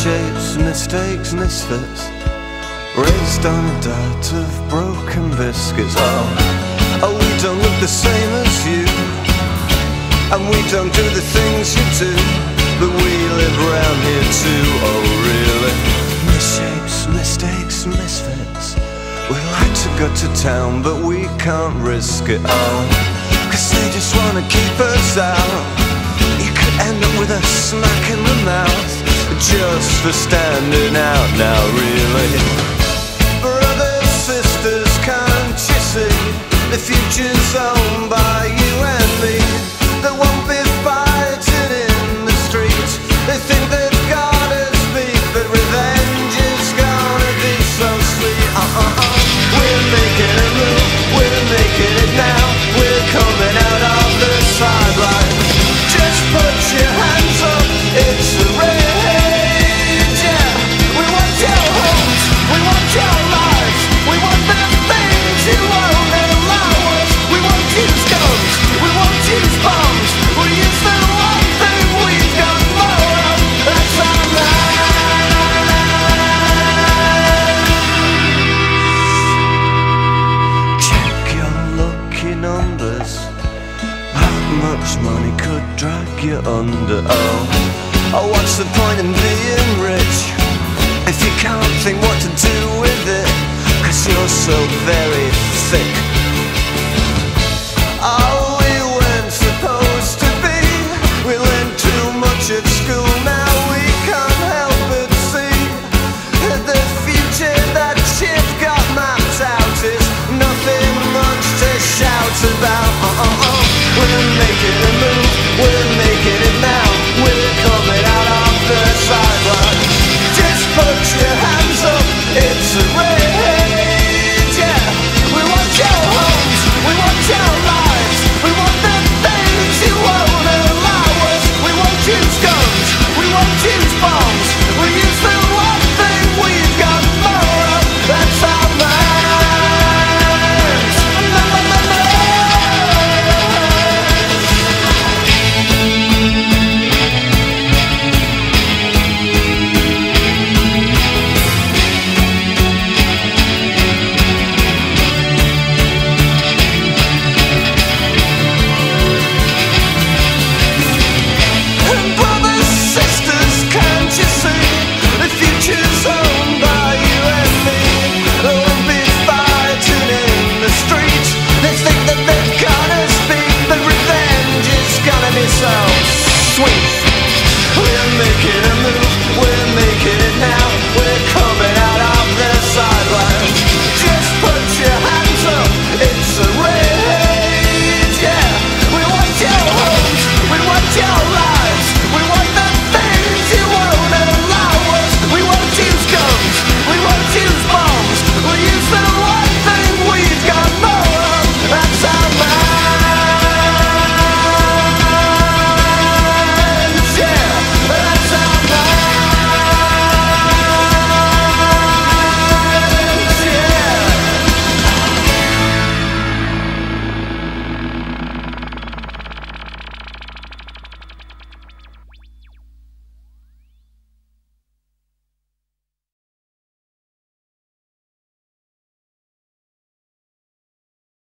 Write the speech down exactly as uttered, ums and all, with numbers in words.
Misshapes, mistakes, misfits, raised on a diet of broken biscuits. Oh, oh, we don't look the same as you, and we don't do the things you do, but we live around here too. Oh really? Misshapes, mistakes, misfits, we like to go to town, but we can't risk it. Oh, cause they just wanna keep us out. You could end up with a smack in the mouth just for standing out now, really. Brothers, sisters, can't you see? The future's owned by you and me. There won't be fighting in the streets. They think they've got us beat, but revenge is gonna be so sweet. Uh-uh-uh. We're making a move, we're making it now. We're coming out of the sidelines. Just put your hands up, it's a race. Much money could drag you under. Oh, oh, what's the point in being rich if you can't think what to do with it, cause you're so very thick. Oh, we weren't supposed to be, we learned too much at school. Now we can't help but see the future that shit got mapped out is nothing much to shout about. Uh-uh-uh. We're making a move, we're making it now. We're coming out of the sidelines. Just put your hands up, it's a rage, yeah. We want your homes, we want your lives, we want the things you won't allow us. We won't use guns, we won't use bombs. We use the one thing we've got more of, that's our minds. Sweet.